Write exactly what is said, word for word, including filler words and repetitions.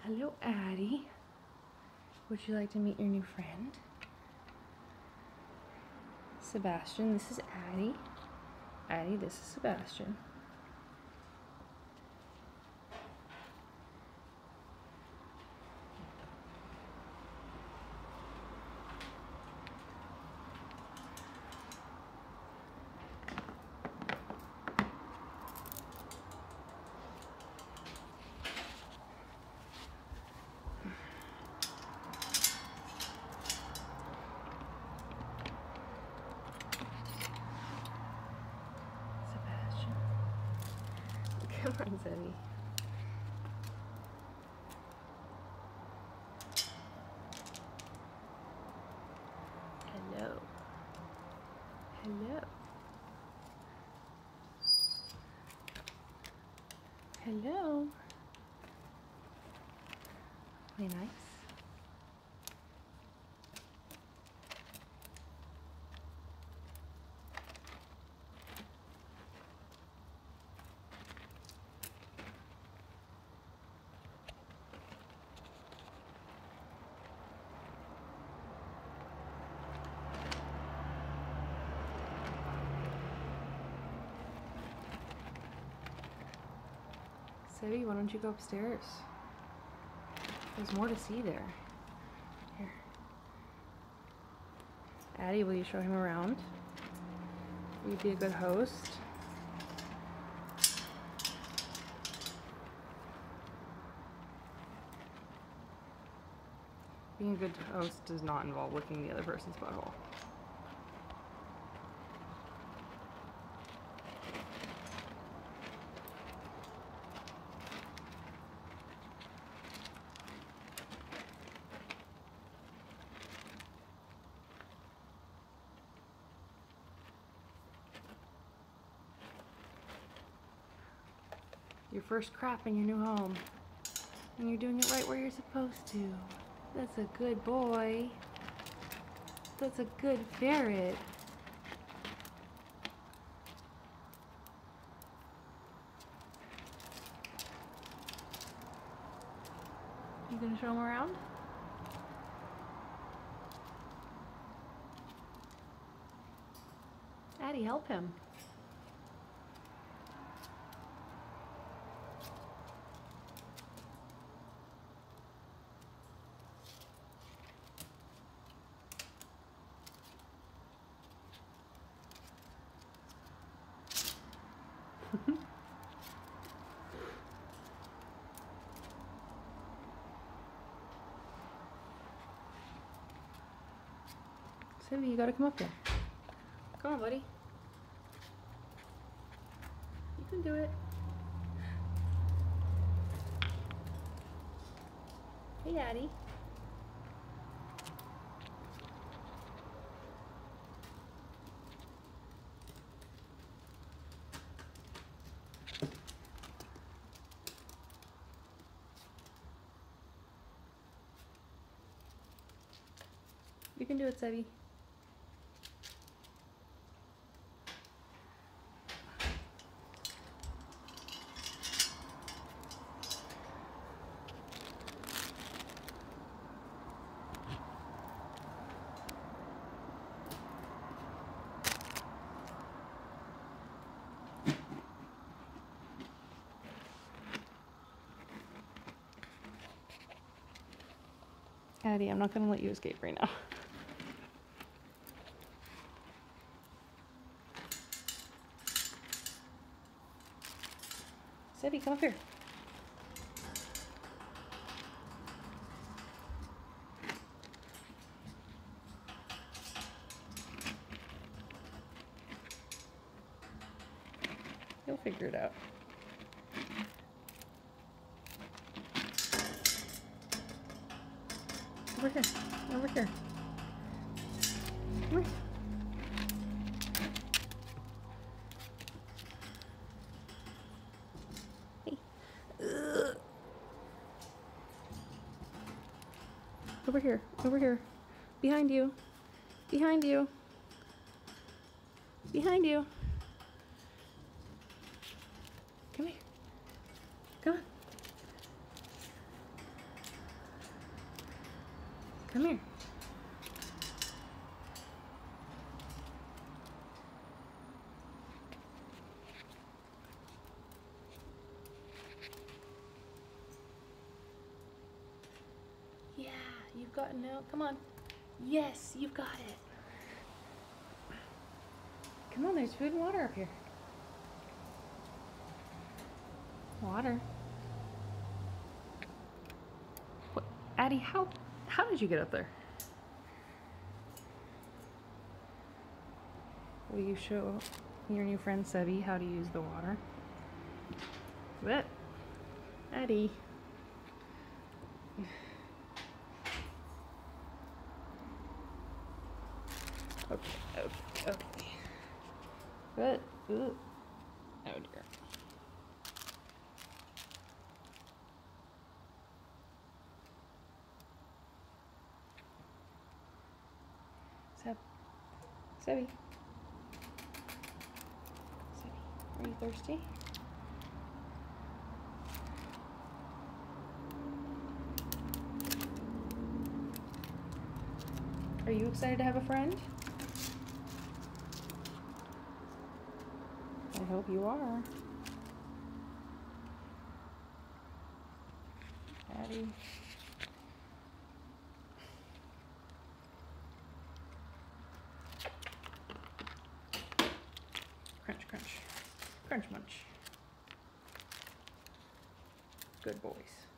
Hello, Addie. Would you like to meet your new friend? Sebastian, this is Addie. Addie, this is Sebastian. Come on, Zebby. Hello. Hello. Hello. Very nice. Zebby, why don't you go upstairs? There's more to see there. Here. Addie, will you show him around? Will you be a good host? Being a good host does not involve licking the other person's butthole. Your first crap in your new home. And you're doing it right where you're supposed to. That's a good boy. That's a good ferret. You gonna show him around? Addie, help him. Zebby, you gotta come up here. Come on, buddy. You can do it. Hey, Addie. You can do it, Zebby. Addie, I'm not gonna let you escape right now. Zebby, come up here. You'll figure it out. Over here. Over here. Come here. Hey. Ugh. Over here. Over here. Behind you. Behind you. Behind you. Come here. Come on. gotten out. Come on. Yes, you've got it. Come on, there's food and water up here. Water. What, Addie, how, how did you get up there? Will you show your new friend Sebi how to use the water? What? Addie. Okay, okay, okay. What? Ooh. Oh dear. Seb. Sebi. Sebi, are you thirsty? Are you excited to have a friend? I hope you are. Addie. Crunch, crunch. Crunch munch. Good boys.